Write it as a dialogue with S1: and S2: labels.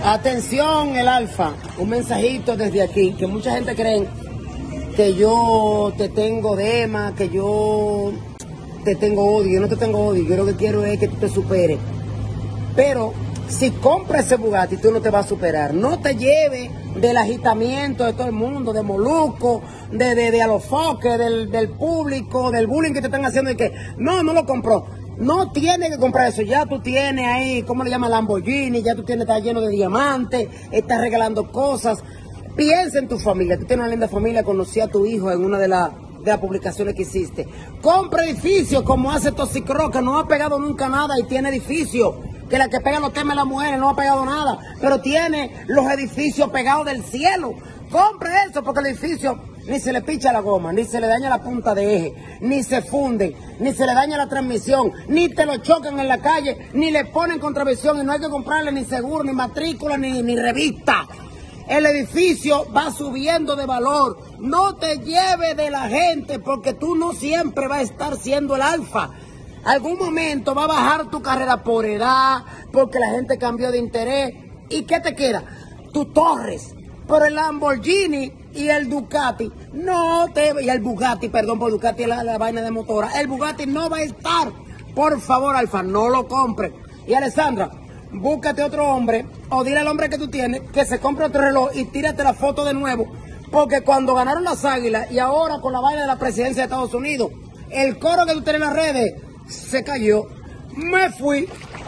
S1: Atención, el Alfa, un mensajito desde aquí, que mucha gente cree que yo te tengo dema, que yo te tengo odio. Yo no te tengo odio, yo lo que quiero es que tú te superes. Pero si compras ese Bugatti, tú no te vas a superar. No te lleves del agitamiento de todo el mundo, de Molusco, de alofoque, del público, del bullying que te están haciendo y que no lo compró. No tienes que comprar eso, ya tú tienes ahí, ¿cómo le llaman? Lamborghini, ya tú tienes, está lleno de diamantes, estás regalando cosas. Piensa en tu familia, tú tienes una linda familia, conocí a tu hijo en una de las publicaciones que hiciste. Compra edificios como hace Toxicro, que no ha pegado nunca nada y tiene edificios, que la que pega los temas las mujeres no ha pegado nada, pero tiene los edificios pegados del cielo. Compra eso porque el edificio ni se le picha la goma, ni se le daña la punta de eje, ni se funde, ni se le daña la transmisión, ni te lo chocan en la calle, ni le ponen contravención y no hay que comprarle ni seguro, ni matrícula, ni revista. El edificio va subiendo de valor. No te lleves de la gente porque tú no siempre vas a estar siendo el Alfa. Algún momento va a bajar tu carrera por edad, porque la gente cambió de interés. ¿Y qué te queda? Tu Torres. Pero el Lamborghini y el Ducati y el Bugatti, perdón, por Ducati es la vaina de motora. El Bugatti no va a estar. Por favor, Alfa, no lo compres. Y Alessandra, búscate otro hombre o dile al hombre que tú tienes que se compre otro reloj y tírate la foto de nuevo. Porque cuando ganaron las Águilas y ahora con la vaina de la presidencia de Estados Unidos, el coro que tú tienes en las redes se cayó. Me fui.